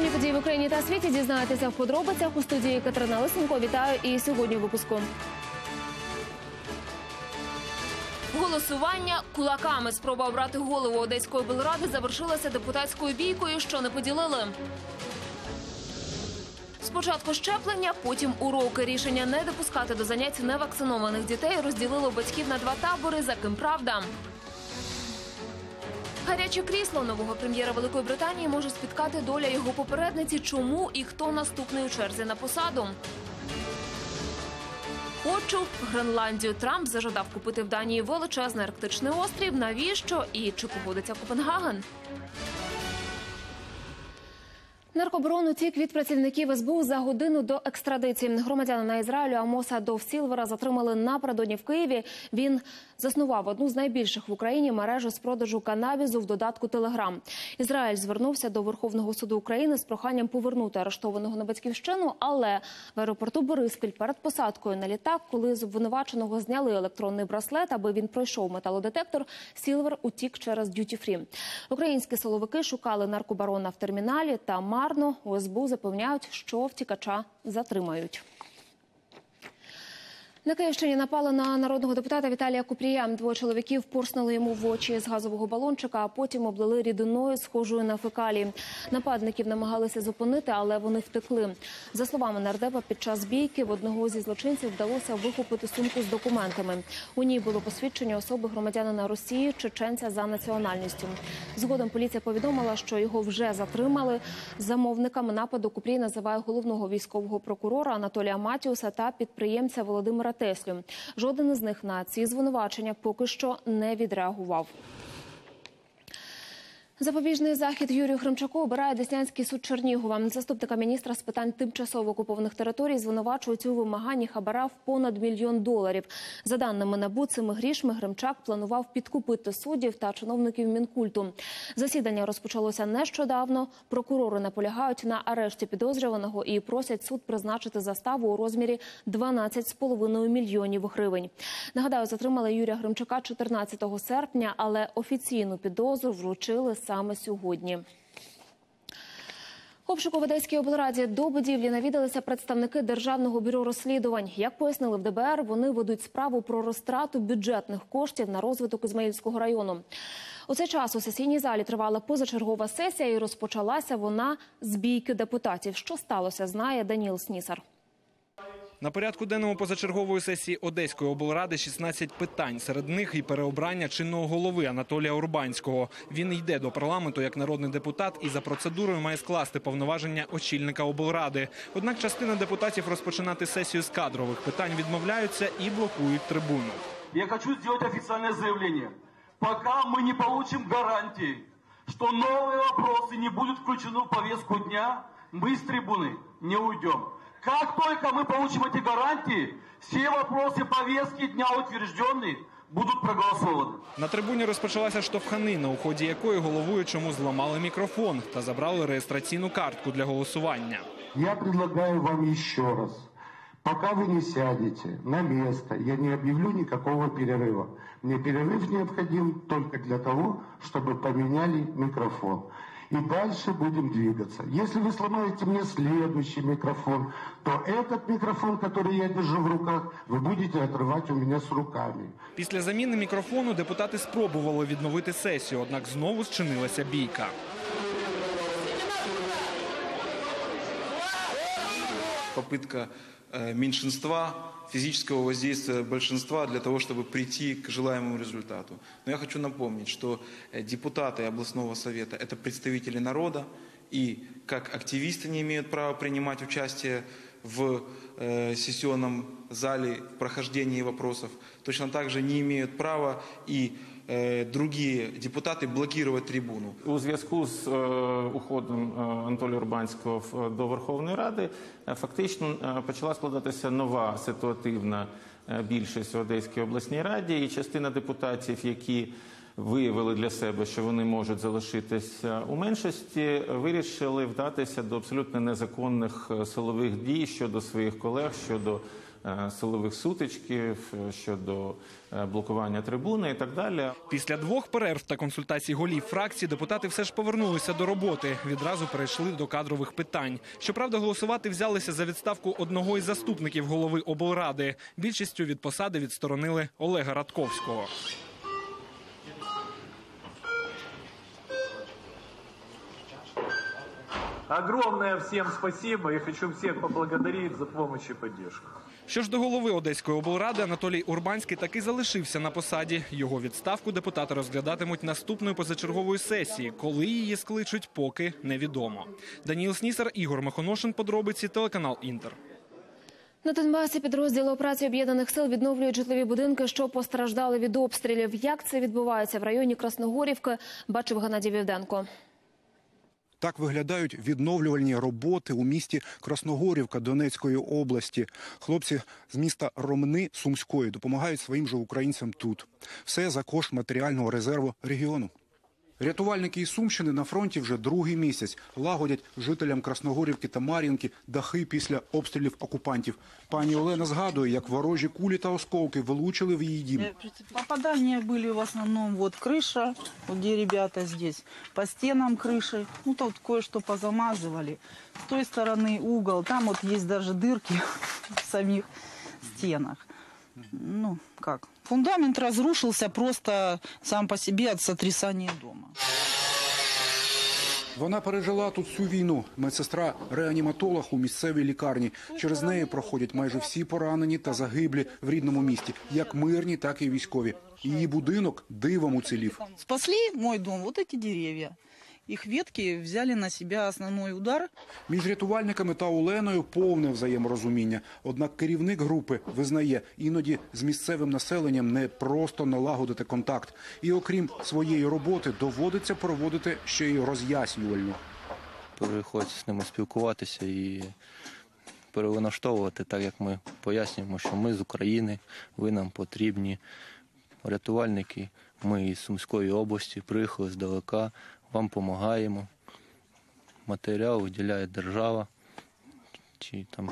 Які події в Україні та світі дізнаєтеся в подробицях у студії Катерина Лисенко. Вітаю і сьогодні у випуску. Голосування кулаками. Спроба обрати голову Одеської облради завершилася депутатською бійкою, що не поділили. Спочатку щеплення, потім уроки. Рішення не допускати до занять невакцинованих дітей розділило батьків на два табори, за ким правда. Гаряче крісло нового прем'єра Великої Британії може спіткати доля його попередниці. Чому і хто наступний у черзі на посаду? Хочу Гренландію. Трамп зажадав купити в Данії величезний арктичний острів. Навіщо? І чи погодиться Копенгаген? Наркобарон утік від працівників СБУ за годину до екстрадиції. Громадянина Ізраїлю Амоса Довсілвера затримали напередодні в Києві. Він заснував одну з найбільших в Україні мережу з продажу канабісу в додатку Телеграм. Ізраїль звернувся до Верховного суду України з проханням повернути арештованого на батьківщину, але в аеропорту Бориспіль перед посадкою на літак, коли з обвинуваченого зняли електронний браслет, аби він пройшов металодетектор, Сілвер утік через д'юті-фрі. Українські силовики шукали наркобарона в терміналі та марно. У СБУ запевняють, що втікача затримають. На Київщині напали на народного депутата Віталія Купрія. Двоє чоловіків порснули йому в очі з газового балончика, а потім облили рідиною, схожою на фекалії. Нападників намагалися зупинити, але вони втекли. За словами нардепа, під час бійки в одного зі злочинців вдалося вихопити сумку з документами. У ній було посвідчення особи громадянина Росії, чеченця за національністю. Згодом поліція повідомила, що його вже затримали. Замовниками нападу Купрій називає головного військового прокурора Анатолія Матіуса та підприємця Володимира Теслю. Жоден із них на ці звинувачення поки що не відреагував. Запобіжний захід Юрію Хремчаку обирає Деснянський суд Чернігова. Заступника міністра з питань тимчасово окупованих територій звинувачують у вимаганні хабара в понад $1 мільйон. За даними НАБУ, цими грішми Хремчак планував підкупити суддів та чиновників Мінкульту. Засідання розпочалося нещодавно. Прокурори наполягають на арешті підозрюваного і просять суд призначити заставу у розмірі 12,5 мільйонів гривень. Нагадаю, затримали Юрія Хремчака 14 серпня, але офіційну підозру вручили саме сьогодні. Обшуку в Одеській облраді до будівлі навідалися представники Державного бюро розслідувань. Як пояснили в ДБР, вони ведуть справу про розтрату бюджетних коштів на розвиток Ізмаїльського району. У цей час у сесійній залі тривала позачергова сесія і розпочалася вона з бійки депутатів. Що сталося, знає Даніл Снісар. На порядку денному позачергової сесії Одеської облради 16 питань. Серед них і переобрання чинного голови Анатолія Урбанського. Він йде до парламенту як народний депутат і за процедурою має скласти повноваження очільника облради. Однак частина депутатів розпочинати сесію з кадрових питань відмовляються і блокують трибуну. Я хочу зробити офіційне заявлення. Поки ми не отримаємо гарантії, що нові питання не будуть включені в повестку дня, ми з трибуни не уйдемо. Как только мы получим эти гарантии, все вопросы повестки дня утвержденные будут проголосованы. На трибуні розпочалася штовханина, у ході якої головуючому зламали мікрофон та забрали реєстраційну картку для голосування. Я предлагаю вам еще раз, пока вы не сядете на место, я не объявлю никакого перерыва. Мне перерыв необходим только для того, чтобы поменяли микрофон. И дальше будем двигаться. Если вы сломаете мне следующий микрофон, то этот микрофон, который я держу в руках, вы будете отрывать у меня с руками. Після заміни мікрофону депутати спробували відновити сесію, однак знову зчинилася бійка. Попытка меньшинства, физического воздействия большинства для того, чтобы прийти к желаемому результату. Но я хочу напомнить, что депутаты областного совета – это представители народа, и как активисты не имеют права принимать участие в сессионном зале, в прохождении вопросов, точно так же не имеют права и другие депутати блокувати трибуну. У зв'язку з уходом Анатолія Урбанського до Верховної Ради фактично почала складатися нова ситуативна більшість в Одеській обласній раді, і частина депутатів, які виявили для себе, що вони можуть залишитися у меншості, вирішили вдатися до абсолютно незаконних силових дій щодо своїх колег, щодо силових сутичків, щодо блокування трибуни і так далі. Після 2 перерв та консультацій голів фракцій депутати все ж повернулися до роботи. Відразу перейшли до кадрових питань. Щоправда, голосувати взялися за відставку одного із заступників голови облради. Більшістю від посади відсторонили Олега Радковського. Огромное всем спасибо. Я хочу всех поблагодарить за помощь и поддержку. Що ж до голови Одеської облради, Анатолій Урбанський таки залишився на посаді. Його відставку депутати розглядатимуть наступної позачергової сесії. Коли її скличуть, поки невідомо. Даніл Снісар, Ігор Махоношин, подробиці, телеканал «Інтер». На Донбасі підрозділи операції Об'єднаних сил відновлюють житлові будинки, що постраждали від обстрілів. Як це відбувається в районі Красногорівки, бачив Геннадій Вівденко. Так виглядають відновлювальні роботи у місті Красногорівка Донецької області. Хлопці з міста Ромни Сумської допомагають своїм же українцям тут. Все за кошт матеріального резерву регіону. Рятувальники із Сумщини на фронті вже другий місяць. Лагодять жителям Красногорівки та Мар'їнки дахи після обстрілів окупантів. Пані Олена згадує, як ворожі кулі та осколки влучили в її дім. Попадания были в основном вот крыша, вот где ребята здесь, по стенам крыши. Ну, тут кое-что позамазывали. С той стороны угол, там вот есть даже дырки в самих стенах. Ну, как? Фундамент разрушился просто сам по себе от сотрясания дома. Вона пережила тут всю війну. Медсестра-реаніматолог у місцевій лікарні. Через неї проходять майже всі поранені та загиблі в рідному місті. Як мирні, так і військові. Її будинок дивом уцілів. Спасли мой дом вот эти деревья. Их ветки взяли на себя основной удар. Між рятувальниками та Оленою повне взаєморозуміння. Однак керівник групи визнає, іноді з місцевим населенням не просто налагодити контакт. І окрім своєї роботи, доводиться проводити ще й роз'яснювальну. Приходиться з ними спілкуватися і перевинаштовувати, так як ми пояснюємо, що ми з України, ви нам потрібні. Рятувальники, ми із Сумської області, приїхали здалека, вам допомагаємо. Матеріал виділяє держава. Чи там,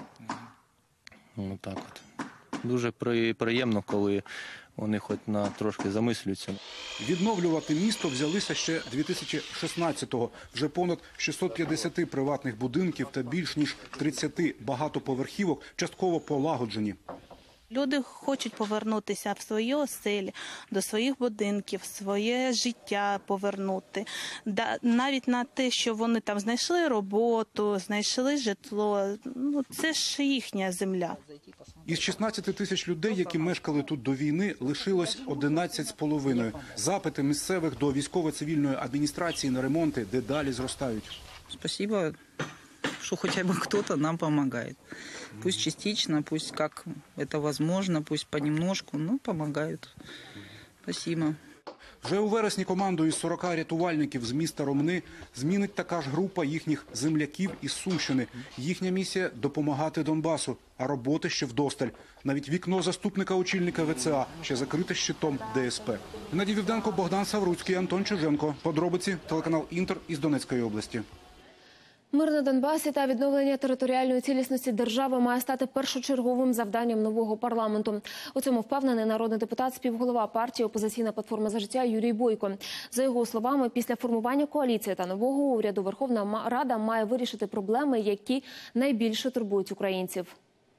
ну так от. Дуже приємно, коли вони хоч на трошки замислюються. Відновлювати місто взялися ще 2016-го. Вже понад 650 приватних будинків та більш ніж 30 багатоповерхівок частково полагоджені. Люди хочуть повернутися в свої оселі, до своїх будинків, своє життя повернути. Навіть на те, що вони там знайшли роботу, знайшли житло, ну, це ж їхня земля. Із 16 тисяч людей, які мешкали тут до війни, лишилось 11,5. Запити місцевих до військово-цивільної адміністрації на ремонти дедалі зростають. Спасибо, что хотя бы кто-то нам помогает. Пусть частично, пусть как это возможно, пусть понемножку, но помогают. Спасибо. Вже у вересні команду із 40 рятувальників з міста Ромни змінить така ж група їхніх земляків із Сумщини. Їхня місія – допомагати Донбасу, а роботи ще вдосталь. Навіть вікно заступника очільника ВЦА ще закрите щитом ДСП. Геннадій Вівденко, Богдан Савруцький, Антон Чиженко. Подробиці, телеканал «Інтер» із Донецької області. Мир на Донбасі та відновлення територіальної цілісності держави має стати першочерговим завданням нового парламенту. У цьому впевнений народний депутат, співголова партії «Опозиційна платформа за життя» Юрій Бойко. За його словами, після формування коаліції та нового уряду Верховна Рада має вирішити проблеми, які найбільше турбують українців.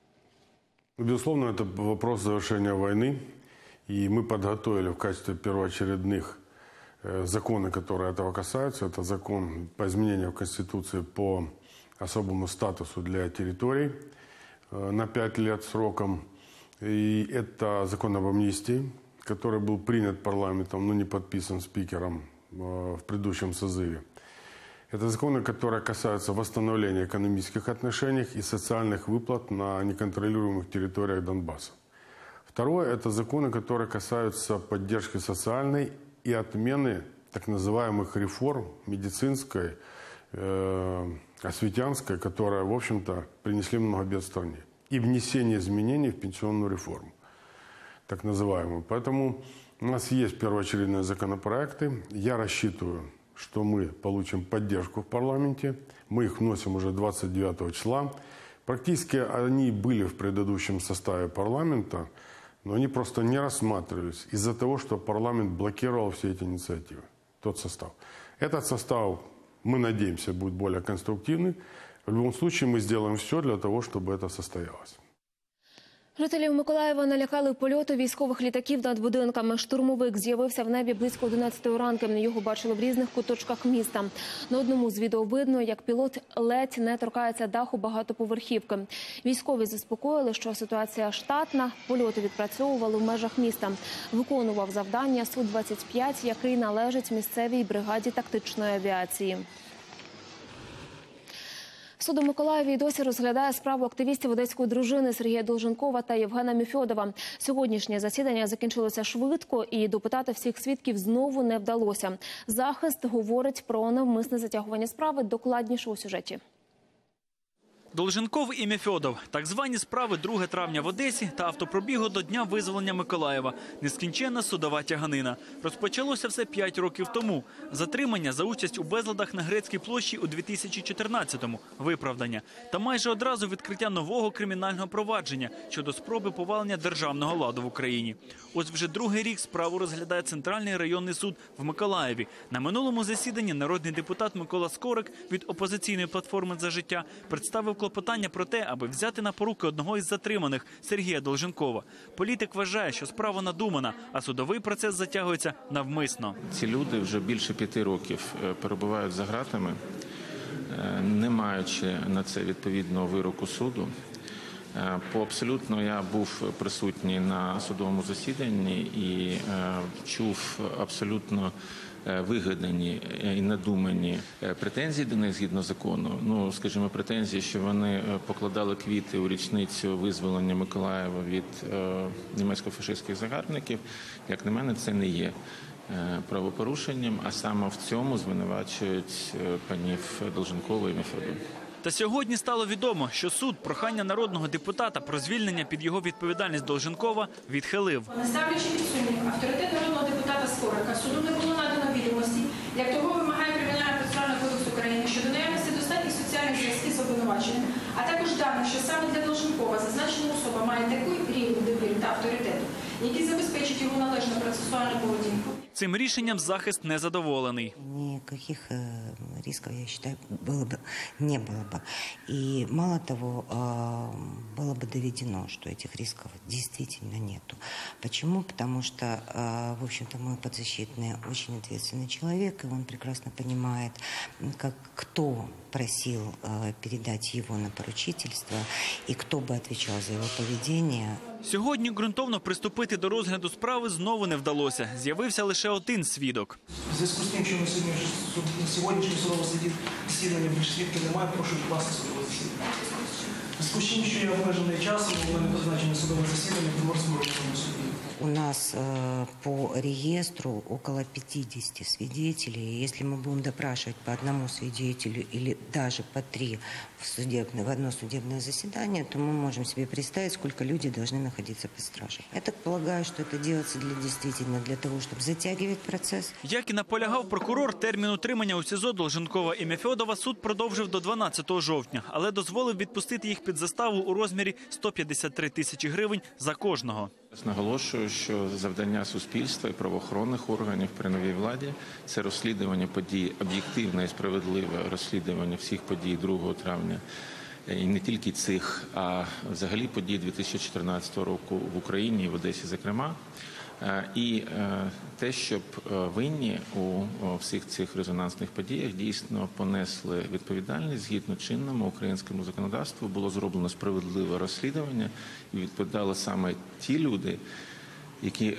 Безусловно, это вопрос завершения войны. И мы подготовили в качестве первоочередных законы, которые этого касаются. Это закон по изменению Конституции по особому статусу для территорий на 5 лет сроком. И это закон об амнистии, который был принят парламентом, но не подписан спикером в предыдущем созыве. Это законы, которые касаются восстановления экономических отношений и социальных выплат на неконтролируемых территориях Донбасса. Второе – это законы, которые касаются поддержки социальной и отмены так называемых реформ медицинской, осветянской, которые, в общем-то, принесли много бед стране. И внесение изменений в пенсионную реформу, так называемую. Поэтому у нас есть первоочередные законопроекты. Я рассчитываю, что мы получим поддержку в парламенте. Мы их вносим уже 29 числа. Практически они были в предыдущем составе парламента, но они просто не рассматривались из-за того, что парламент блокировал все эти инициативы, тот состав. Этот состав, мы надеемся, будет более конструктивный. В любом случае мы сделаем все для того, чтобы это состоялось. Жителів Миколаєва налякали польоти військових літаків над будинками. Штурмовик з'явився в небі близько 11-ї ранку. Його бачили в різних куточках міста. На одному з відео видно, як пілот ледь не торкається даху багатоповерхівки. Військові заспокоїли, що ситуація штатна. Польоти відпрацьовували в межах міста. Виконував завдання Су-25, який належить місцевій бригаді тактичної авіації. Суд у Миколаєві досі розглядає справу активістів одеської дружини Сергія Долженкова та Євгена Мефьодова. Сьогоднішнє засідання закінчилося швидко і допитати всіх свідків знову не вдалося. Захист говорить про навмисне затягування справи. Докладніше у сюжеті. Долженков і Мефьодов. Так звані справи 2 травня в Одесі та автопробігу до Дня визволення Миколаєва. Нескінченна судова тяганина. Розпочалося все 5 років тому. Затримання за участь у безладах на Грецькій площі у 2014-му. Виправдання. Та майже одразу відкриття нового кримінального провадження щодо спроби повалення державного ладу в Україні. Ось вже 2-й рік справу розглядає Центральний районний суд в Миколаєві. На минулому засіданні народний депутат Микола Скорик від опозиційної платформи «За життя» представив клопотання про те, аби взяти на поруки одного із затриманих – Сергія Долженкова. Політик вважає, що справа надумана, а судовий процес затягується навмисно. Ці люди вже більше 5 років перебувають за ґратами, не маючи на це відповідного вироку суду. Абсолютно я був присутній на судовому засіданні і чув абсолютно вигадані і надумані претензії до них згідно закону. Ну, скажімо, претензії, що вони покладали квіти у річницю визволення Миколаєва від німецько-фашистських загарбників. Як на мене, це не є правопорушенням, а саме в цьому звинувачують панів Долженкова і Мефьодова. Та сьогодні стало відомо, що суд прохання народного депутата про звільнення під його відповідальність Долженкова відхилив. Не ставлячи під сумнів авторитет народного депутата Скорика, суду не було надано відомості, як того вимагає Кримінально-процесуальний кодекс України щодо наявності достатніх соціальних зв'язків з обвинуваченим, а також даних, що саме для Долженкова зазначена особа має такий рівень довіри та авторитету, який забезпечить його належну процесуальну поведінку. Цим рішенням захист не задоволений. Никаких рисков, я считаю, не было бы. И мало того, было бы доведено, что этих рисков действительно нету. Почему? Потому что, в общем-то, мой подзащитный очень ответственный человек, и он прекрасно понимает, кто просил передать его на поручительство, и кто бы отвечал за его поведение. Сьогодні ґрунтовно приступити до розгляду справи знову не вдалося. З'явився лише один свідок. В зв'язку з тим, що на сьогоднішнє судове засідання більше свідків немає, прошу відкласти судове засідання. В зв'язку з тим, що я обмежений часом, у мене позначено судове засідання в Приморському районному суді. У нас по реестру около 50 свидетелей. Если мы будем допрашивать по одному свидетелю или даже по 3 в одно судебное заседание, то мы можем себе представить, сколько людей должны находиться под стражей. Я так полагаю, что это делается действительно для того, чтобы затягивать процесс. Як і наполягав прокурор, термін утримання у СІЗО Долженкова і Мефьодова суд продовжив до 12 жовтня, але дозволив відпустити їх під заставу у розмірі 153 тисячі гривень за кожного. Наголошую, що завдання суспільства і правоохоронних органів при новій владі – це розслідування подій, об'єктивне і справедливе розслідування всіх подій 2 травня. І не тільки цих, а взагалі подій 2014 року в Україні і в Одесі, зокрема. І те, щоб винні у всіх цих резонансних подіях дійсно понесли відповідальність згідно чинному українському законодавству, було зроблено справедливе розслідування і відповідали саме ті люди, які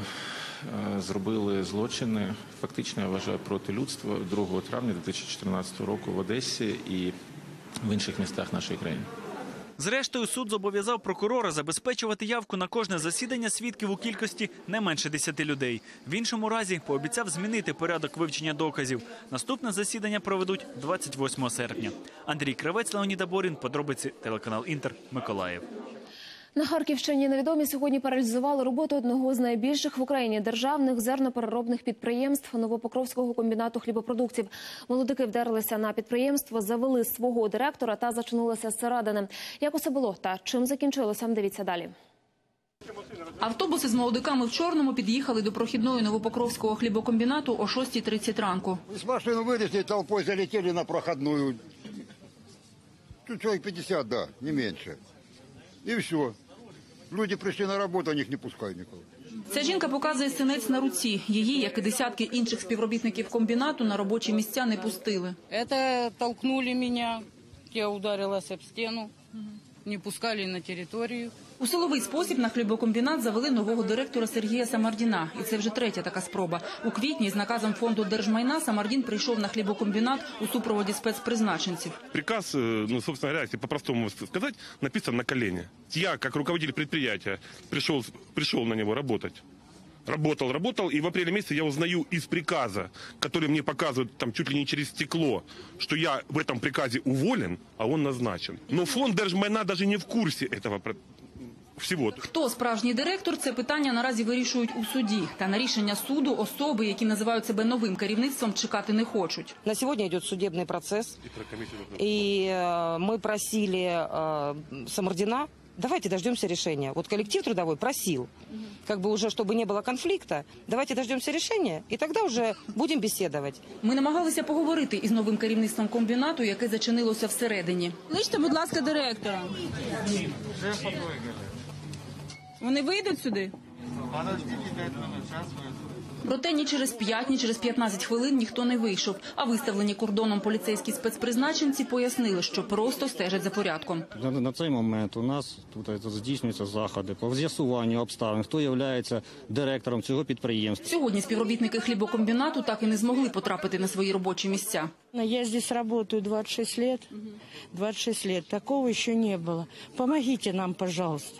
зробили злочини, фактично, я вважаю, проти людства 2 травня 2014 року в Одесі і в інших містах нашої країни. Зрештою, суд зобов'язав прокурора забезпечувати явку на кожне засідання свідків у кількості не менше 10 людей. В іншому разі пообіцяв змінити порядок вивчення доказів. Наступне засідання проведуть 28 серпня. Андрій Кравець, Леонід Аборін, подробиці, телеканал Інтер, Миколаїв. На Харківщині невідомі сьогодні паралізували роботу одного з найбільших в Україні державних зернопереробних підприємств Новопокровського комбінату хлібопродуктів. Молодики вдарилися на підприємство, завели свого директора та зачинилися зсередини. Як усе було та чим закінчилося, дивіться далі. Автобуси з молодиками в чорному під'їхали до прохідної Новопокровського хлібокомбінату о 6:30 ранку. З машини вилізли, толпою залетіли на проходную. Тут человек 50, да, не меньше. И все. Люди прийшли на роботу, а них не пускають нікого. Ця жінка показує синець на руці. Її, як і десятки інших співробітників комбінату, на робочі місця не пустили. Это толкнули меня, я ударилась об стену, не пускали на територію. У силовий спосіб на хлібокомбінат завели нового директора Сергія Самардіна. І це вже третя така спроба. У квітні з наказом фонду держмайна Самардін прийшов на хлібокомбінат у супроводі спецпризначенців. Приказ, собственно говоря, если по-простому сказать, написан на колене. Я, как руководитель предприятия, пришел на него работать. Работал, и в апреле месяце я узнаю из приказа, который мне показывают там чуть ли не через стекло, что я в этом приказе уволен, а он назначен. Но фонд держмайна даже не в курсе этого всього. Хто справжній директор – це питання наразі вирішують у суді. Та на рішення суду особи, які називають себе новим керівництвом, чекати не хочуть. На сьогодні йде судебний процес, і ми просили Самардіна, давайте дождемся решения. Вот коллектив трудовой просил, как бы уже, чтобы не было конфликта, давайте дождемся решения, и тогда уже будем беседовать. Ми намагалися поговорити із новим керівництвом комбінату, яке зачинилося всередині. Кличте, будь ласка, директора. Вони вийдуть сюди? Проте ні через 5, ні через 15 хвилин ніхто не вийшов. А виставлені кордоном поліцейські спецпризначенці пояснили, що просто стежать за порядком. На цей момент у нас тут здійснюються заходи по з'ясуванню обставин, хто є директором цього підприємства. Сьогодні співробітники хлібокомбінату так і не змогли потрапити на свої робочі місця. Я здесь работаю 26 лет. 26 лет. Такого еще не было. Помогите нам, пожалуйста.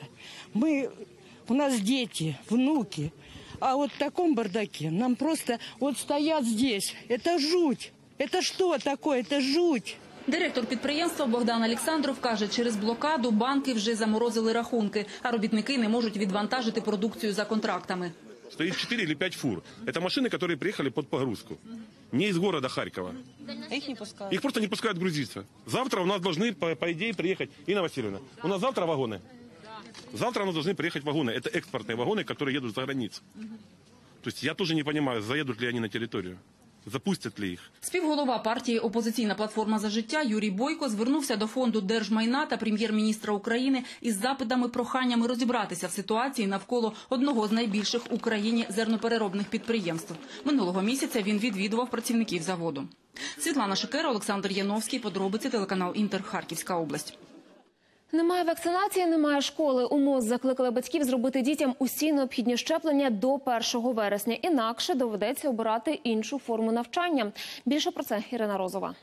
У нас дети, внуки. А вот в таком бардаке нам просто вот стоят здесь. Это жуть. Это что такое? Это жуть. Директор підприємства Богдан Олександров каже, через блокаду банки вже заморозили рахунки, а робітники не можуть відвантажити продукцію за контрактами. Стоит 4 или 5 фур. Это машины, которые приехали под погрузку. Не из города Харькова. Их не пускают. Их просто не пускают грузиться. Завтра у нас должны, по идее, приехать. Инна Васильевна, у нас завтра вагоны. Завтра у нас должны приехать вагоны. Это экспортные вагоны, которые едут за границу. То есть я тоже не понимаю, заедут ли они на территорию. Запустять ли їх? Співголова партії «Опозиційна платформа за життя» Юрій Бойко звернувся до фонду держмайна та прем'єр-міністра України із запитами-проханнями розібратися в ситуації навколо одного з найбільших в Україні зернопереробних підприємств. Минулого місяця він відвідував працівників заводу. Світлана Шикера, Олександр Яновський. Подробиці, телеканал «Інтер», Харківська область. Немає вакцинації, немає школи. У МОЗ закликали батьків зробити дітям усі необхідні щеплення до 1 вересня. Інакше доведеться обирати іншу форму навчання. Більше про це Ірина Розова.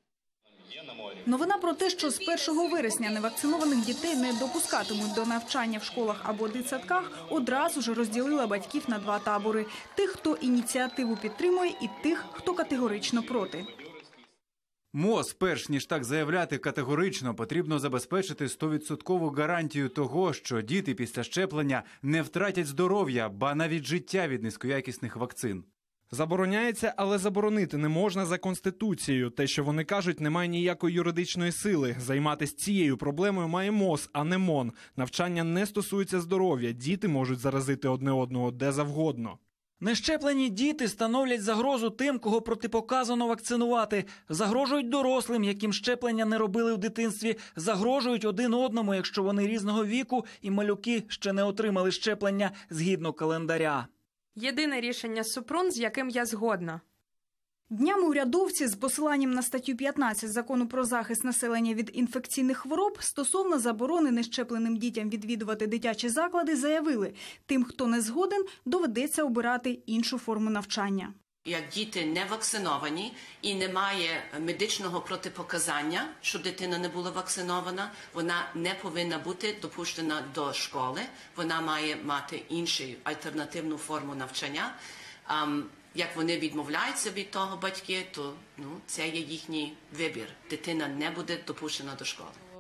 Новина про те, що з 1 вересня невакцинованих дітей не допускатимуть до навчання в школах або дитсадках, одразу ж розділила батьків на два табори. Тих, хто ініціативу підтримує, і тих, хто категорично проти. МОЗ, перш ніж так заявляти категорично, потрібно забезпечити 100% гарантію того, що діти після щеплення не втратять здоров'я, ба навіть життя від низькоякісних вакцин. Забороняється, але заборонити не можна за Конституцією. Те, що вони кажуть, не має ніякої юридичної сили. Займатися цією проблемою має МОЗ, а не МОН. Навчання не стосується здоров'я. Діти можуть заразити одне одного де завгодно. Нещеплені діти становлять загрозу тим, кого протипоказано вакцинувати. Загрожують дорослим, яким щеплення не робили в дитинстві. Загрожують один одному, якщо вони різного віку і малюки ще не отримали щеплення згідно календаря. Єдине рішення Супрун, з яким я згодна. Днями урядовці з посиланням на статтю 15 Закону про захист населення від інфекційних хвороб стосовно заборони нещепленим дітям відвідувати дитячі заклади заявили, тим, хто не згоден, доведеться обирати іншу форму навчання. Як діти не вакциновані і немає медичного протипоказання, що дитина не була вакцинована, вона не повинна бути допущена до школи, вона має мати іншу альтернативну форму навчання. Як вони відмовляються від того батьки, то це є їхній вибір. Дитина не буде допущена до школи.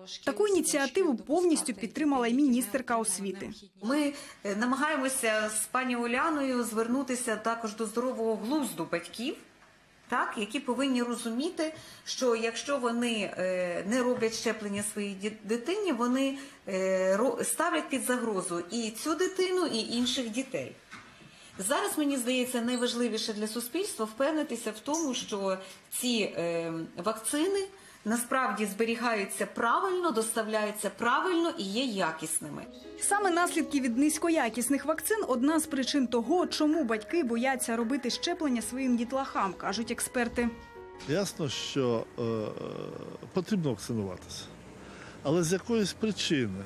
Таку ініціативу повністю підтримала й міністерка освіти. Ми намагаємося з пані Уляною звернутися також до здорового глузду батьків, так, які повинні розуміти, що якщо вони не роблять щеплення своїй дитині, вони ставлять під загрозу і цю дитину, і інших дітей. Зараз, мені здається, найважливіше для суспільства впевнитися в тому, що ці вакцини насправді зберігаються правильно, доставляються правильно і є якісними. Саме наслідки від низькоякісних вакцин – одна з причин того, чому батьки бояться робити щеплення своїм дітлахам, кажуть експерти. Ясно, що потрібно вакцинуватися, але з якоїсь причини.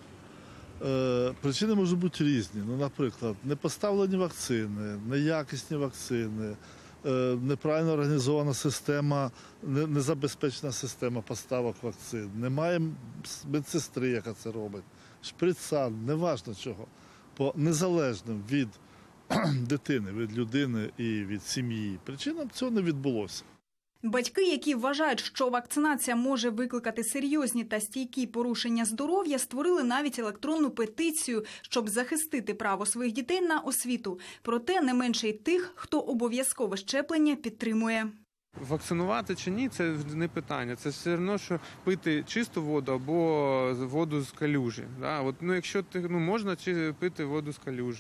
Причини можуть бути різні. Ну, наприклад, непоставлені вакцини, неякісні вакцини, неправильно організована система, незабезпечена система поставок вакцин. Немає медсестри, яка це робить. Шприца, неважно чого. По незалежним від дитини, від людини і від сім'ї причинам цього не відбулося. Батьки, які вважають, що вакцинація може викликати серйозні та стійкі порушення здоров'я, створили навіть електронну петицію, щоб захистити право своїх дітей на освіту. Проте не менше й тих, хто обов'язкове щеплення підтримує. Вакцинувати чи ні – це не питання. Це все одно, що пити чисту воду або воду з калюжі. Да? От, якщо можна пити воду з калюжі,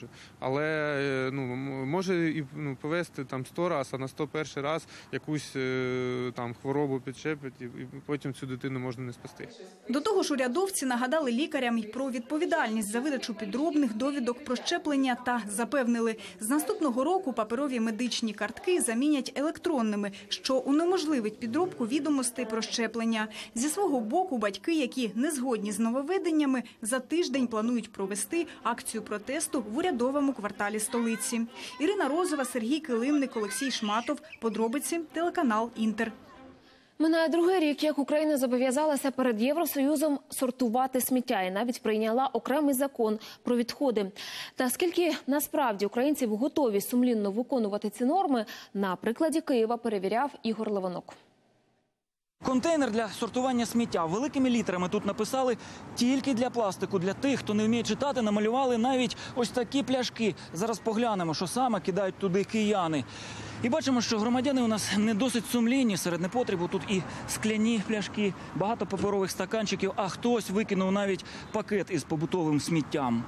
але може і повести 100 разів, а на 101 раз якусь хворобу підчепить, і потім цю дитину можна не спасти. До того ж, урядовці нагадали лікарям й про відповідальність за видачу підробних довідок про щеплення та запевнили, з наступного року паперові медичні картки замінять електронними, що унеможливить підробку відомостей про щеплення. Зі свого боку, батьки, які не згодні з нововведеннями, за тиждень планують провести акцію протесту в урядовому кварталі столиці. Ірина Розова, Сергій Килимник, Олексій Шматов. Подробиці – телеканал «Інтер». Минає другий рік, як Україна зобов'язалася перед Євросоюзом сортувати сміття і навіть прийняла окремий закон про відходи. Та скільки насправді українців готові сумлінно виконувати ці норми, на прикладі Києва перевіряв Ігор Левинок. Контейнер для сортування сміття. Великими літерами тут написали «тільки для пластику». Для тих, хто не вміє читати, намалювали навіть ось такі пляшки. Зараз поглянемо, що саме кидають туди кияни. І бачимо, що громадяни у нас не досить сумлінні. Серед непотребу тут і скляні пляшки, багато паперових стаканчиків, а хтось викинув навіть пакет із побутовим сміттям.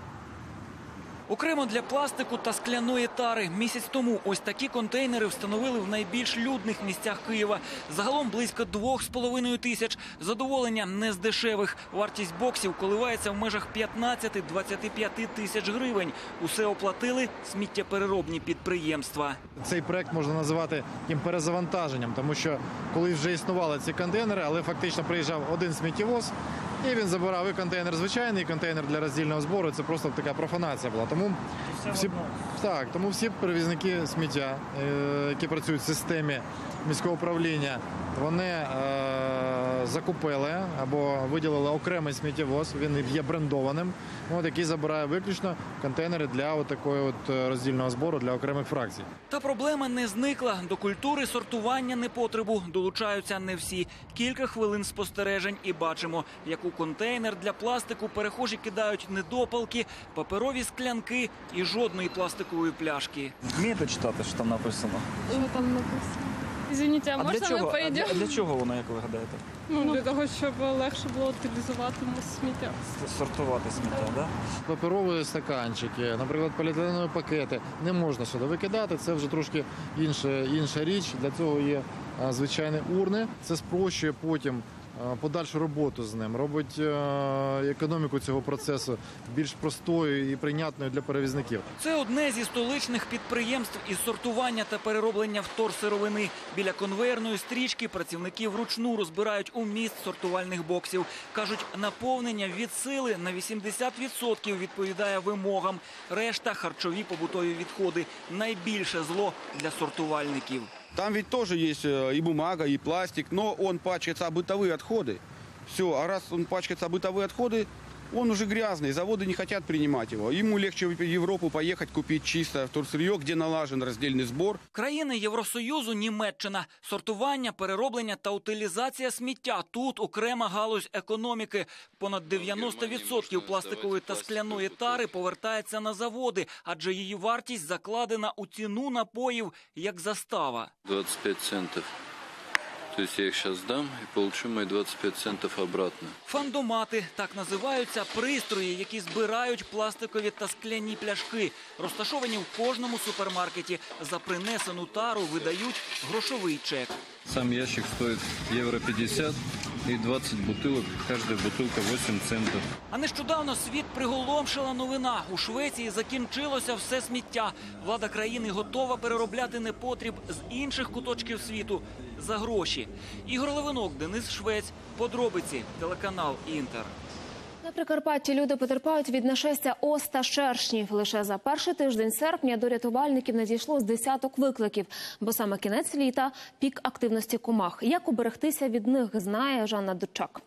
Окремо для пластику та скляної тари. Місяць тому ось такі контейнери встановили в найбільш людних місцях Києва. Загалом близько 2,5 тисяч. Задоволення не з дешевих. Вартість боксів коливається в межах 15-25 тисяч гривень. Усе оплатили сміттєпереробні підприємства. Цей проект можна називати таким перезавантаженням, тому що коли вже існували ці контейнери, але фактично приїжджав один сміттєвоз, і він забирав і контейнер звичайний, і контейнер для роздільного збору. Це просто така профанація була. Тому всі перевізники сміття, які працюють в системі міського управління, вони закупили або виділили окремий сміттєвоз, він є брендованим, який забирає виключно контейнери для такого роздільного збору для окремих фракцій. Та проблема не зникла. До культури сортування непотребу долучаються не всі. Кілька хвилин спостережень і бачимо, як у контейнер для пластику перехожі кидають недопалки, паперові склянки і жодної пластикової пляшки. Вмієте читати, що там написано? Що там написано? Извините, а можна ми поїдемо? Для чого воно, як ви гадаєте? Для того, щоб легше було утилізувати сміття. Сортувати сміття, так? Паперові стаканчики, наприклад, поліетиленові пакети не можна сюди викидати, це вже трошки інша річ. Для цього є звичайні урни. Це спрощує потім подальшу роботу з ним, робить економіку цього процесу більш простою і прийнятною для перевізників. Це одне зі столичних підприємств із сортування та перероблення вторсировини. Біля конвейерної стрічки працівники вручну розбирають уміст сортувальних боксів. Кажуть, наповнення від сили на 80% відповідає вимогам. Решта – харчові побутові відходи. Найбільше зло для сортувальників. Там ведь тоже есть и бумага, и пластик, но он пачкается о бытовые отходы. Все, а раз он пачкается о бытовые отходы, Он уже грязный, заводы не хотят принимать его. Ему легче в Европу поехать, купить чисто вторсырье, где налажен раздельный сбор. Країни Євросоюзу – Німеччина. Сортування, перероблення та утилізація сміття – тут окрема галузь економіки. Понад 90% пластикової та скляної тари повертається на заводи, адже її вартість закладена у ціну напоїв як застава. 25 центов. То есть я их сейчас дам и получу мои 25 центов обратно. Фандомати – так називаються пристрої, які збирають пластикові та скляні пляшки. Розташовані в кожному супермаркеті. За принесену тару видають грошовий чек. Сам ящик стоит евро 50 и 20 бутылок. Каждая бутылка 8 центов. А нещодавно світ приголомшила новина. У Швеції закінчилося все сміття. Влада країни готова переробляти непотріб з інших куточків світу за гроші. Ігор Левинок, Денис Швець. Подробиці. Телеканал «Інтер». На Прикарпатті люди потерпають від нашестя ос та шершнів. Лише за перший тиждень серпня до рятувальників надійшло з десяток викликів, бо саме кінець літа – пік активності комах. Як уберегтися від них, знає Жанна Дучак.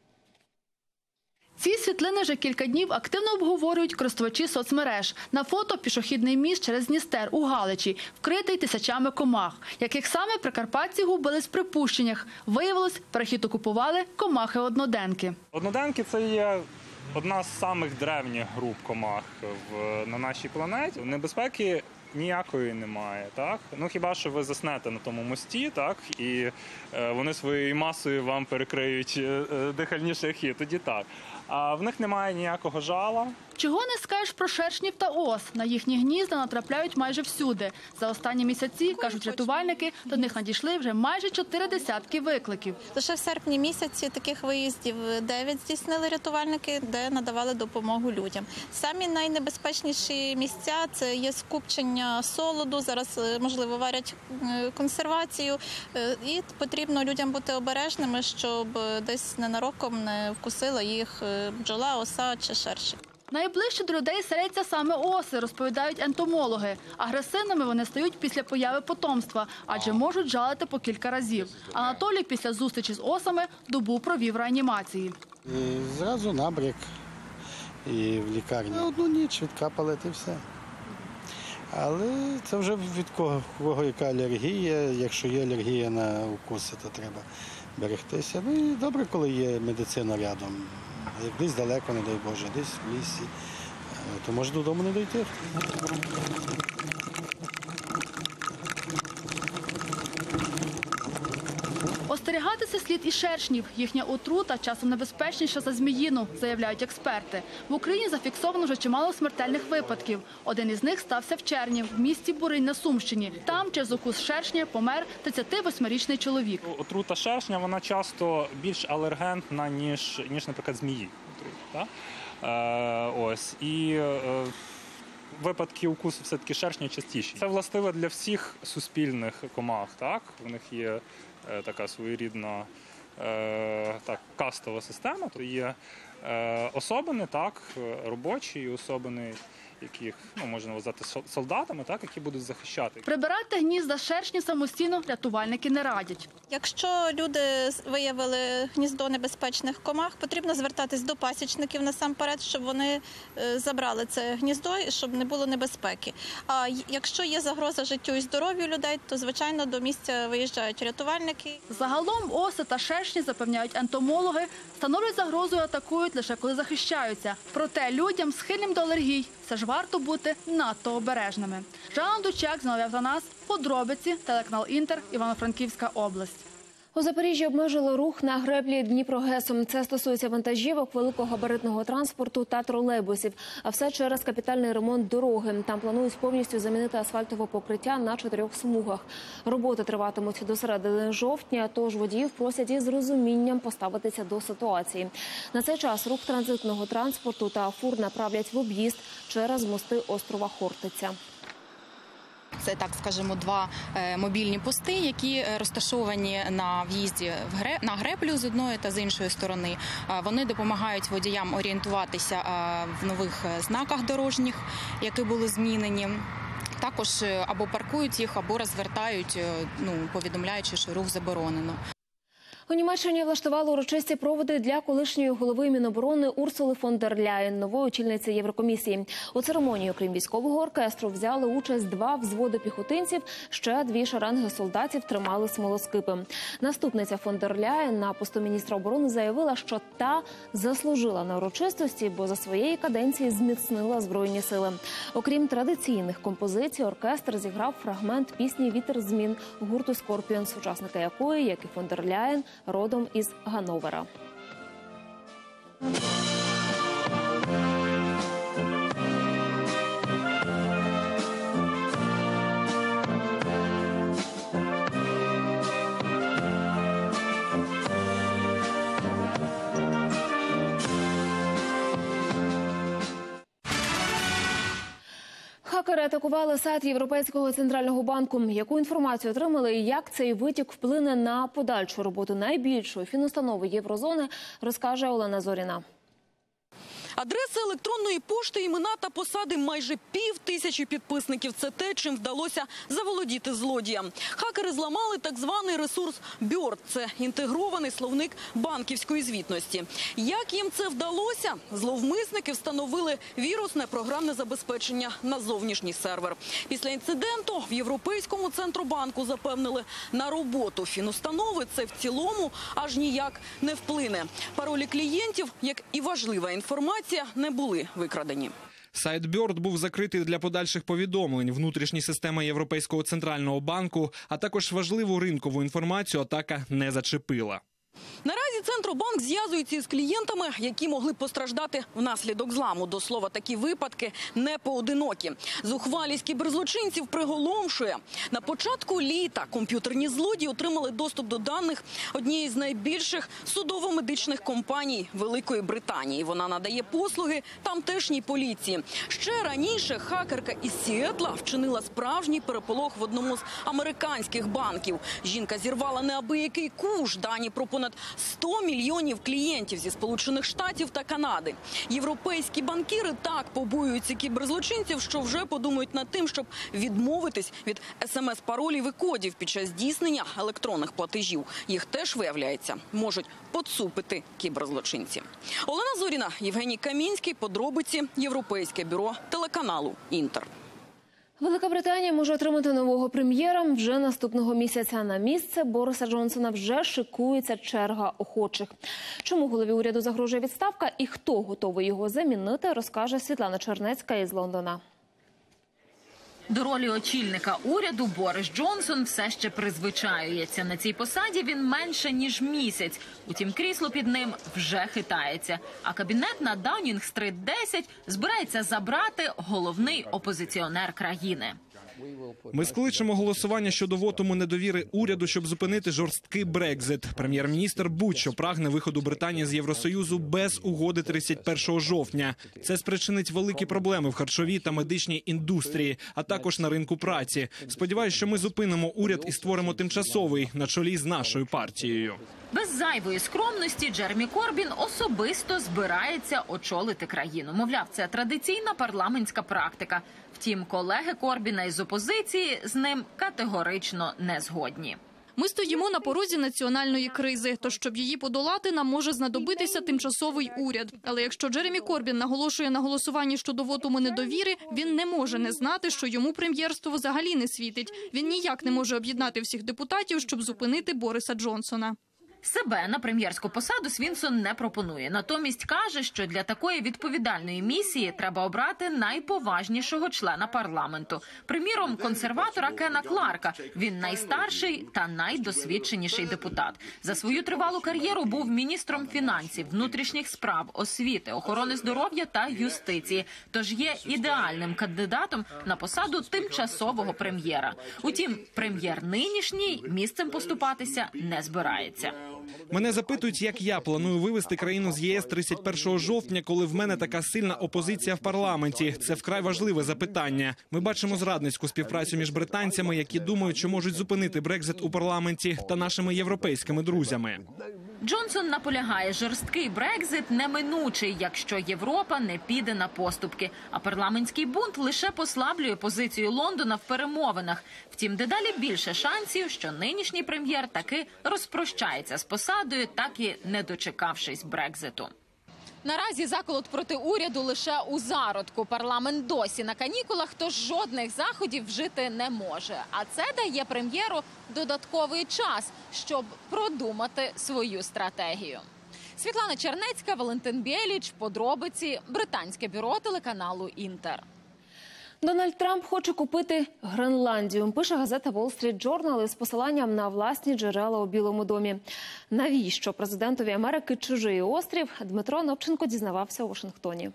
Ці світлини вже кілька днів активно обговорюють користувачі соцмереж. На фото – пішохідний міст через Дністер у Галичі, вкритий тисячами комах. Яких саме прикарпатці губились в припущеннях. Виявилось, перехід окупували комахи-одноденки. Одноденки – це є одна з самих древніх груп комах на нашій планеті. Небезпеки ніякої немає, так? Ну, хіба що ви заснете на тому мості, так? І вони своєю масою вам перекриють дихальні шляхи, тоді так. А в них немає ніякого жала. Чого не скажеш про шершнів та ос? На їхні гнізда натрапляють майже всюди. За останні місяці, кажуть рятувальники, до них надійшли вже майже 40 викликів. Лише в серпні місяці таких виїздів 9 здійснили рятувальники, де надавали допомогу людям. Самі найнебезпечніші місця – це є скупчення солоду, зараз, можливо, варять консервацію. І потрібно людям бути обережними, щоб десь ненароком не вкусила їх бджола, оса чи шершень. Найближче до людей селяться саме оси, розповідають ентомологи. Агресивними вони стають після появи потомства, адже можуть жалити по кілька разів. Анатолій після зустрічі з осами добу провів реанімації. Зразу набряк і в лікарні. Одну ніч відкапали і все. Але це вже від кого яка алергія. Якщо є алергія на укуси, то треба берегтися. Ну і добре, коли є медицина рядом. Як десь далеко, не дай Боже, десь в лісі, то може додому не дойти. Остерігатися слід і шершнів. Їхня отрута часом небезпечніша за зміїну, заявляють експерти. В Україні зафіксовано вже чимало смертельних випадків. Один із них стався в червні, в місті Буринь на Сумщині. Там через укус шершня помер 38-річний чоловік. Отрута шершня, вона часто більш алергентна, ніж наприклад, змії. Випадки укусу все-таки шершня частіші. Це властиво для всіх суспільних комах. Так? У них є така своєрідна кастова система. То є особини, так, робочі і особини, яких можна вважати солдатами, так, які будуть захищати. Прибирати гнізда шершні самостійно рятувальники не радять. Якщо люди виявили гніздо небезпечних комах, потрібно звертатись до пасічників насамперед, щоб вони забрали це гніздо і щоб не було небезпеки. А якщо є загроза життю і здоров'ю людей, то, звичайно, до місця виїжджають рятувальники. Загалом оси та шершні, запевняють ентомологи, становлять загрозу і атакують лише коли захищаються. Проте людям, схильним до алергій, все ж варто бути надто обережними. Жанна Дучак, Зіновій Автонас, подробиці, телеканал «Інтер», Івано-Франківська область. У Запоріжжі обмежили рух на греблі Дніпрогесом. Це стосується вантажівок, великогабаритного транспорту та тролейбусів. А все через капітальний ремонт дороги. Там планують повністю замінити асфальтове покриття на 4 смугах. Роботи триватимуть до середини жовтня, тож водіїв просять із розумінням поставитися до ситуації. На цей час рух транзитного транспорту та фур направлять в об'їзд через мости острова Хортиця. Це, так скажемо, 2 мобільні пости, які розташовані на в'їзді на греблю з одної та з іншої сторони. Вони допомагають водіям орієнтуватися в нових знаках дорожніх, які були змінені. Також або паркують їх, або розвертають, повідомляючи, що рух заборонено. У Німеччині влаштували урочисті проводи для колишньої голови Міноборони Урсули фон дер Ляєн, нової очільниці Єврокомісії. У церемонії, окрім військового оркестру, взяли участь 2 взводи піхотинців, ще 2 шеренги солдатів тримали смолоскипи. Наступниця фон дер Ляєн на посту міністра оборони заявила, що та заслужила на урочистості, бо за своєї каденції зміцнила Збройні сили. Окрім традиційних композицій, оркестр зіграв фрагмент пісні «Вітер змін» гурту «Скорпіонс», учасника якої, як і фон дер Ляєн, родом із Ганновера. Хакери атакували сайт Європейського центрального банку. Яку інформацію отримали і як цей витік вплине на подальшу роботу найбільшої фінустанови Єврозони, розкаже Олена Зоріна. Адреси електронної пошти, імена та посади майже 5000 підписників. Це те, чим вдалося заволодіти злодіям. Хакери зламали так званий ресурс Bird. Це інтегрований словник банківської звітності. Як їм це вдалося? Зловмисники встановили вірусне програмне забезпечення на зовнішній сервер. Після інциденту в Європейському центробанку запевнили, на роботу фінустанови це в цілому аж ніяк не вплине. Паролі клієнтів, як і важлива інформація, не були викрадені. Сайт Bird був закритий для подальших повідомлень. Внутрішні системи Європейського центрального банку, а також важливу ринкову інформацію атака не зачепила. Наразі Центробанк зв'язується із клієнтами, які могли постраждати внаслідок зламу. До слова, такі випадки не поодинокі. Зухвалість кіберзлочинців приголомшує. На початку літа комп'ютерні злодії отримали доступ до даних однієї з найбільших судово-медичних компаній Великої Британії. Вона надає послуги тамтешній поліції. Ще раніше хакерка із Сіетла вчинила справжній переполох в одному з американських банків. Жінка зірвала неабиякий куш, дані про понад 100 мільйонів клієнтів зі Сполучених Штатів та Канади. Європейські банкіри так побоюються кіберзлочинців, що вже подумають над тим, щоб відмовитись від смс-паролів і кодів під час здійснення електронних платежів. Їх теж, виявляється, можуть поцупити кіберзлочинці. Олена Зоріна, Євгеній Камінський, подробиці, Європейське бюро телеканалу «Інтер». Велика Британія може отримати нового прем'єра вже наступного місяця. На місце Бориса Джонсона вже шикується черга охочих. Чому голові уряду загрожує відставка і хто готовий його замінити, розкаже Світлана Чернецька із Лондона. До ролі очільника уряду Борис Джонсон все ще призвичаюється. На цій посаді він менше, ніж місяць. Утім, крісло під ним вже хитається. А кабінет на Даунінг-стрит 10 збирається забрати головний опозиціонер країни. Ми скличемо голосування щодо вотуму недовіри уряду, щоб зупинити жорсткий Брекзит. Прем'єр-міністр будь-що прагне виходу Британії з Євросоюзу без угоди 31 жовтня. Це спричинить великі проблеми в харчовій та медичній індустрії, а також на ринку праці. Сподіваюсь, що ми зупинимо уряд і створимо тимчасовий на чолі з нашою партією. Без зайвої скромності Джеремі Корбін особисто збирається очолити країну. Мовляв, це традиційна парламентська практика. Втім, колеги Корбіна із опозиції з ним категорично не згодні. Ми стоїмо на порозі національної кризи, тож щоб її подолати, нам може знадобитися тимчасовий уряд. Але якщо Джеремі Корбін наголошує на голосуванні щодо вотуму недовіри, він не може не знати, що йому прем'єрство взагалі не світить. Він ніяк не може об'єднати всіх депутатів, щоб зупинити Бориса Джонсона. Себе на прем'єрську посаду Свінсон не пропонує. Натомість каже, що для такої відповідальної місії треба обрати найповажнішого члена парламенту. Приміром, консерватора Кена Кларка. Він найстарший та найдосвідченіший депутат. За свою тривалу кар'єру був міністром фінансів, внутрішніх справ, освіти, охорони здоров'я та юстиції. Тож є ідеальним кандидатом на посаду тимчасового прем'єра. Утім, прем'єр нинішній місцем поступатися не збирається. Мене запитують, як я планую вивести країну з ЄС 31 жовтня, коли в мене така сильна опозиція в парламенті. Це вкрай важливе запитання. Ми бачимо зрадницьку співпрацю між британцями, які думають, що можуть зупинити Брекзит у парламенті, та нашими європейськими друзями. Джонсон наполягає, жорсткий Брекзит неминучий, якщо Європа не піде на поступки. А парламентський бунт лише послаблює позицію Лондона в перемовинах. Втім, дедалі більше шансів, що нинішній прем'єр таки розпрощається з посадою, так і не дочекавшись Брекзиту. Наразі заколот проти уряду лише у зародку. Парламент досі на канікулах, тож жодних заходів вжити не може. А це дає прем'єру додатковий час, щоб продумати свою стратегію. Світлана Чернецька, Валентин Бєліч, подробиці, британське бюро телеканалу «Інтер». Дональд Трамп хоче купити Гренландію, пише газета Wall Street Journal із посиланням на власні джерела у Білому домі. Навіщо президентові Америки чужий острів, Дмитро Новченко дізнавався у Вашингтоні.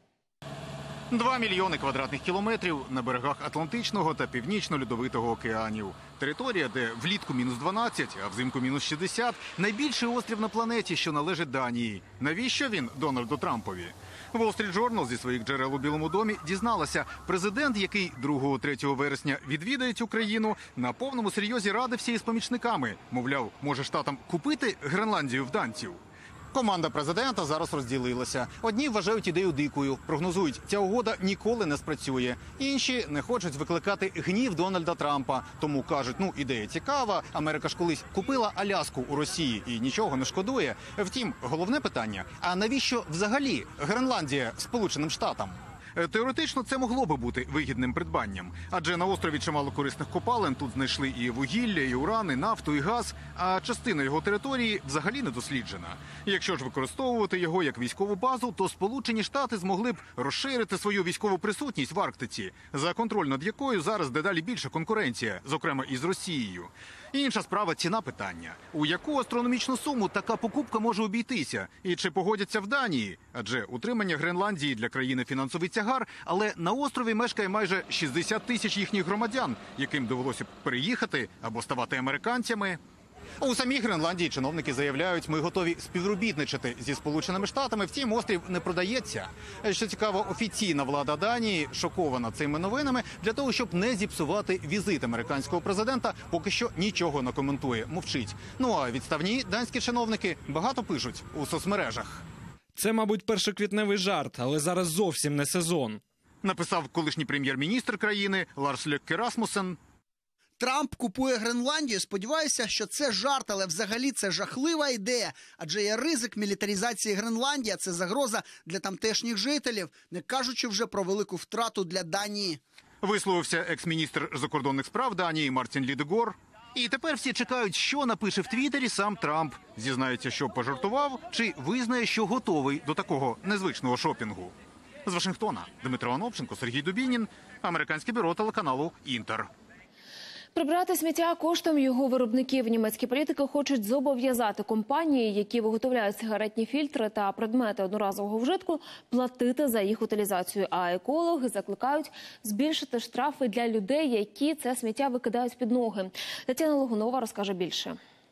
2 мільйони квадратних кілометрів на берегах Атлантичного та Північно-Льодовитого океанів. Територія, де влітку -12, а взимку -60. Найбільший острів на планеті, що належить Данії. Навіщо він Дональду Трампові? Wall Street Journal зі своїх джерел у Білому домі дізналася, президент, який 2-3 вересня відвідає цю країну, на повному серйозі радився із помічниками. Мовляв, може штатам купити Гренландію в данців? Команда президента зараз розділилася. Одні вважають ідею дикою, прогнозують, ця угода ніколи не спрацює. Інші не хочуть викликати гнів Дональда Трампа. Тому кажуть, ідея цікава, Америка ж колись купила Аляску у Росії і нічого не шкодує. Втім, головне питання, а навіщо взагалі Гренландія Сполученим Штатам? Теоретично це могло би бути вигідним придбанням. Адже на острові чимало корисних копалин, тут знайшли і вугілля, і уран, і нафту, і газ, а частина його території взагалі не досліджена. Якщо ж використовувати його як військову базу, то Сполучені Штати змогли б розширити свою військову присутність в Арктиці, за контроль над якою зараз дедалі більша конкуренція, зокрема із Росією. Інша справа – ціна питання. У яку астрономічну суму така покупка може обійтися? І чи погодяться в Данії? Адже утримання Гренландії для країни фінансовий тягар, але на острові мешкає майже 60 тисяч їхніх громадян, яким довелося б переїхати або ставати американцями. У самій Гренландії чиновники заявляють, ми готові співробітничати зі Сполученими Штатами, втім острів не продається. Що цікаво, офіційна влада Данії шокована цими новинами. Для того, щоб не зіпсувати візит американського президента, поки що нічого не коментує, мовчить. А відставні данські чиновники багато пишуть у соцмережах. Це, мабуть, першоквітневий жарт, але зараз зовсім не сезон. Написав колишній прем'єр-міністр країни Ларс Льокке Расмуссен. Трамп купує Гренландію. Сподіваюся, що це жарт, але взагалі це жахлива ідея. Адже є ризик мілітаризації Гренландії, а це загроза для тамтешніх жителів, не кажучи вже про велику втрату для Данії. Висловився екс-міністр закордонних справ Данії Мартін Лідегор. І тепер всі чекають, що напише в Твіттері сам Трамп. Зізнається, що пожартував, чи визнає, що готовий до такого незвичного шопінгу. З Вашингтона Дмитро Новченко, Сергій Дубінін, американське бюро телеканалу «Інтер». Прибрати сміття коштом його виробників. Німецькі політики хочуть зобов'язати компанії, які виготовляють сигаретні фільтри та предмети одноразового вжитку, платити за їх утилізацію. А екологи закликають збільшити штрафи для людей, які це сміття викидають під ноги. Тетяна Логунова розкаже більше.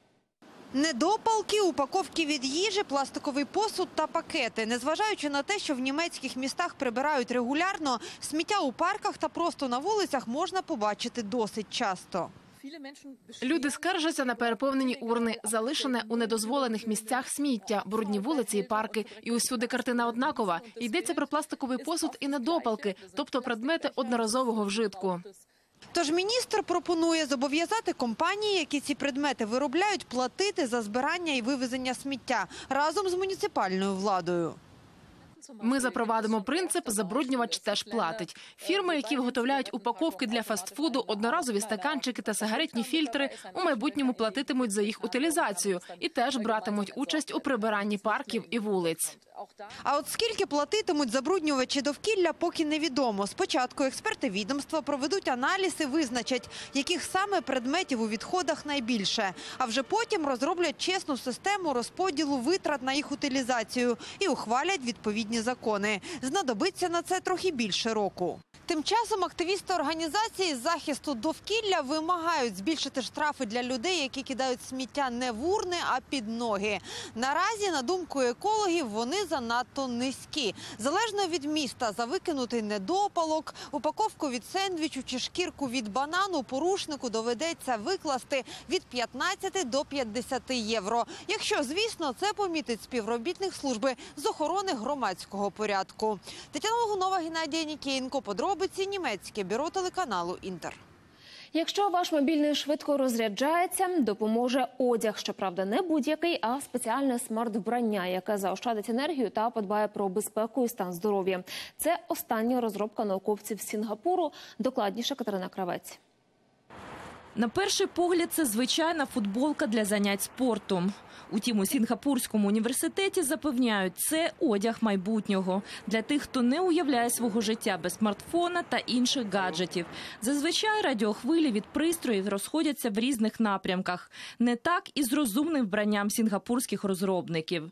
Недопалки, упаковки від їжі, пластиковий посуд та пакети. Незважаючи на те, що в німецьких містах прибирають регулярно, сміття у парках та просто на вулицях можна побачити досить часто. Люди скаржаться на переповнені урни, залишене у недозволених місцях сміття, брудні вулиці і парки. І усюди картина однакова. Йдеться про пластиковий посуд і недопалки, тобто предмети одноразового вжитку. Тож міністр пропонує зобов'язати компанії, які ці предмети виробляють, платити за збирання і вивезення сміття разом з муніципальною владою. Ми запровадимо принцип «забруднювач теж платить». Фірми, які виготовляють упаковки для фастфуду, одноразові стаканчики та сигаретні фільтри, у майбутньому платитимуть за їх утилізацію і теж братимуть участь у прибиранні парків і вулиць. А от скільки платитимуть забруднювачі довкілля, поки невідомо. Спочатку експерти відомства проведуть аналіз і визначать, яких саме предметів у відходах найбільше. А вже потім розроблять чесну систему розподілу витрат на їх утилізацію і ухвалять відповідні відповідні закони. Знадобиться на це трохи більше року. Тим часом активісти організації захисту довкілля вимагають збільшити штрафи для людей, які кидають сміття не в урни, а під ноги. Наразі, на думку екологів, вони занадто низькі. Залежно від міста, за викинутий недопалок, упаковку від сендвічу чи шкірку від банану порушнику доведеться викласти від 15 до 50 євро. Якщо, звісно, це помітить співробітник служби з охорони громадського порядку. Тетяна Логунова, Геннадій Нікієнко. Подробиці німецьке бюро телеканалу «Інтер». Якщо ваш мобільний швидко розряджається, допоможе одяг. Щоправда, не будь-який, а спеціальне смарт-вбрання, яке заощадить енергію та подбає про безпеку і стан здоров'я. Це остання розробка науковців з Сінгапуру. Докладніше Катерина Кравець. На перший погляд, це звичайна футболка для занять спортом. Утім, у Сінгапурському університеті запевняють, це одяг майбутнього. Для тих, хто не уявляє свого життя без смартфона та інших гаджетів. Зазвичай радіохвилі від пристроїв розходяться в різних напрямках. Не так і з розумним вбранням сінгапурських розробників.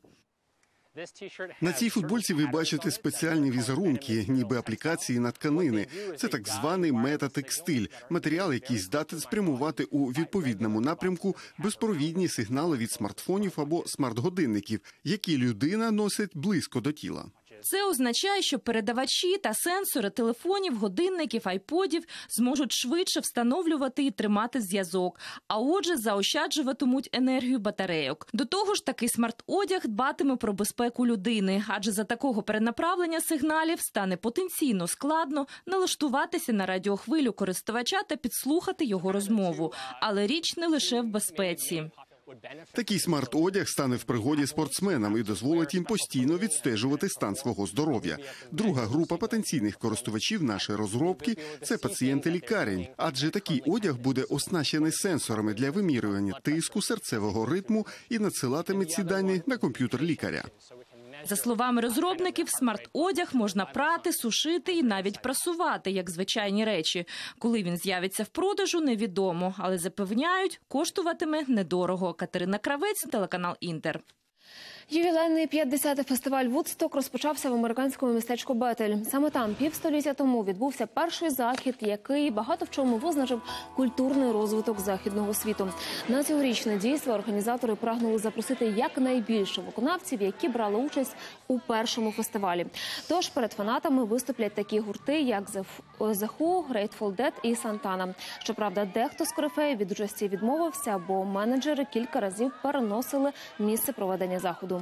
На цій футбольці ви бачите спеціальні візерунки, ніби аплікації на тканини. Це так званий метатекстиль – матеріал, який здатен спрямувати у відповідному напрямку безпровідні сигнали від смартфонів або смарт-годинників, які людина носить близько до тіла. Це означає, що передавачі та сенсори телефонів, годинників, айподів зможуть швидше встановлювати і тримати зв'язок, а отже заощаджуватимуть енергію батарейок. До того ж, такий смарт-одяг дбатиме про безпеку людини, адже за такого перенаправлення сигналів стане потенційно складно налаштуватися на радіохвилю користувача та підслухати його розмову. Але річ не лише в безпеці. Такий смарт-одяг стане в пригоді спортсменам і дозволить їм постійно відстежувати стан свого здоров'я. Друга група потенційних користувачів нашої розробки – це пацієнти лікарень. Адже такий одяг буде оснащений сенсорами для вимірювання тиску, серцевого ритму і надсилатиме ці дані на комп'ютер лікаря. За словами розробників, смарт-одяг можна прати, сушити і навіть прасувати, як звичайні речі. Коли він з'явиться в продажу, невідомо, але запевняють, коштуватиме недорого. Катерина Кравець, телеканал «Інтер». Ювілейний 50-й фестиваль «Вудсток» розпочався в американському містечку Бетель. Саме там півстоліття тому відбувся перший захід, який багато в чому визначив культурний розвиток західного світу. На цьогорічне дійство організатори прагнули запросити якнайбільше виконавців, які брали участь у першому фестивалі. Тож перед фанатами виступлять такі гурти, як The Who, Grateful Dead і Santana. Щоправда, дехто з корифеїв від участі відмовився, бо менеджери кілька разів переносили місце проведення заходу.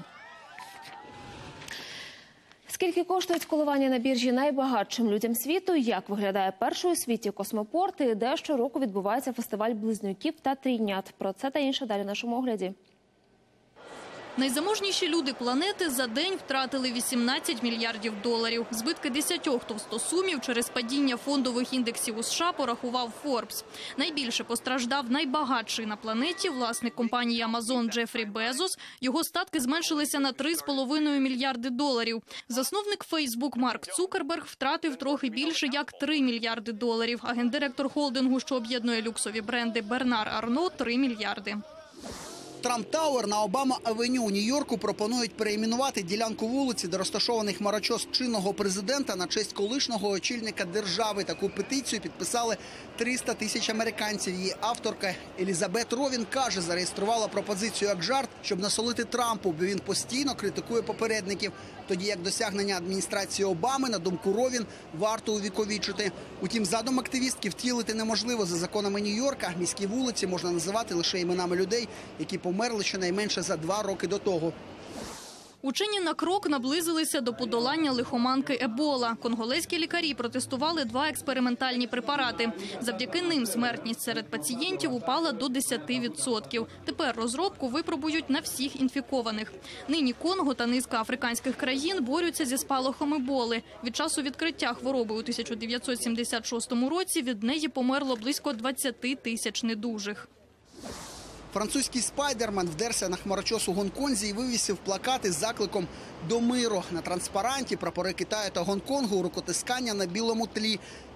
Скільки коштують коливання на біржі найбагатшим людям світу, як виглядає перший у світі космопорт і де щороку відбувається фестиваль близнюків та трійнят. Про це та інше далі в нашому огляді. Найзаможніші люди планети за день втратили 18 мільярдів доларів. Збитки 10 товстосумів через падіння фондових індексів у США порахував Forbes. Найбільше постраждав найбагатший на планеті власник компанії Amazon Джефрі Безос. Його статки зменшилися на 3,5 мільярди доларів. Засновник Facebook Марк Цукерберг втратив трохи більше як 3 мільярди доларів. А гендиректор холдингу, що об'єднує люксові бренди, Бернар Арно – 3 мільярди. Трамп-Тауер на Обама-авеню у Нью-Йорку пропонують перейменувати ділянку вулиці, де розташований хмарочос чинного президента, на честь колишнього очільника держави. Таку петицію підписали 300 тисяч американців. Її авторка Елізабет Ровін каже, зареєструвала пропозицію як жарт, щоб насолити Трампу, бо він постійно критикує попередників. Тоді як досягнення адміністрації Обами, на думку Ровін, варто увіковічити. Утім, задум активістки втілити неможливо. За законами Нью-Йорка міські вулиці можна називати лише іменами людей, які померли щонайменше за 2 роки до того. Учені на крок наблизилися до подолання лихоманки Ебола. Конголезькі лікарі протестували 2 експериментальні препарати. Завдяки ним смертність серед пацієнтів упала до 10%. Тепер розробку випробують на всіх інфікованих. Нині Конго та низка африканських країн борються зі спалахом Еболи. Від часу відкриття хвороби у 1976 році від неї померло близько 20 тисяч недужих. Французький спайдермен вдерся на хмарочос у Гонконзі і вивісив плакати з закликом до миру. На транспаранті прапори Китаю та Гонконгу, рукотискання на білому тлі.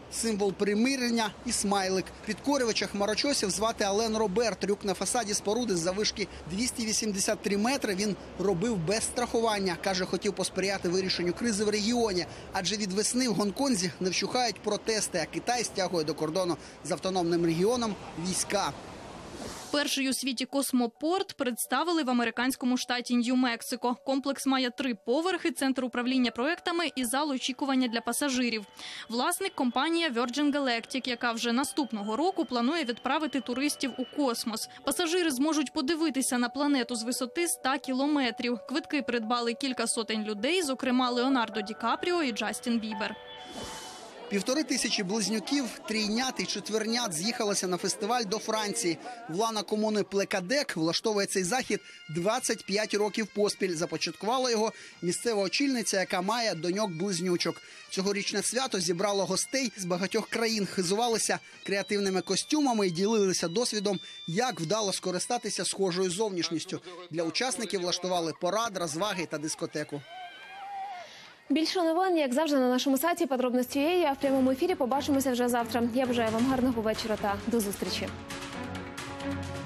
Символ примирення і смайлик. Підкорювача хмарочосів звати Ален Робер. Трюк на фасаді споруди з заввишки 283 метри він робив без страхування. Каже, хотів посприяти вирішенню кризи в регіоні. Адже від весни в Гонконзі не вщухають протести, а Китай стягує до кордону з автономним регіоном війська. Перший у світі космопорт представили в американському штаті Нью-Мексико. Комплекс має 3 поверхи, центр управління проектами і зал очікування для пасажирів. Власник – компанія Virgin Galactic, яка вже наступного року планує відправити туристів у космос. Пасажири зможуть подивитися на планету з висоти 100 кілометрів. Квитки придбали кілька сотень людей, зокрема Леонардо Ді Капріо і Джастін Бібер. 1500 близнюків, трійнят і четвернят з'їхалося на фестиваль до Франції. Влада комуни Плекадек влаштовує цей захід 25 років поспіль. Започаткувала його місцева очільниця, яка має доньок-близнючок. Цьогорічне свято зібрало гостей з багатьох країн, хизувалися креативними костюмами і ділилися досвідом, як вдало скористатися схожою зовнішністю. Для учасників влаштували парад, розваги та дискотеку. Більше новин, як завжди, на нашому сайті Подробності.ua. А в прямому ефірі побачимося вже завтра. Я бажаю вам гарного вечора та до зустрічі.